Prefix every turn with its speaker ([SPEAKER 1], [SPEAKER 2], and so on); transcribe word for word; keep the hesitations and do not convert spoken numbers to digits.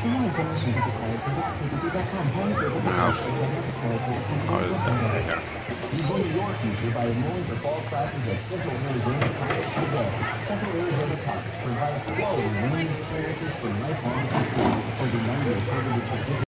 [SPEAKER 1] For more information, visit college pivots t p p dot com. Home Pivot is
[SPEAKER 2] Wow.
[SPEAKER 1] actually check out the College Pivot
[SPEAKER 2] Oh, is that right
[SPEAKER 1] company.
[SPEAKER 2] here?
[SPEAKER 3] Begin your future by enrolling for fall classes at Central Arizona College today. Central Arizona College provides quality learning experiences for lifelong success. Over ninety accredited certificates.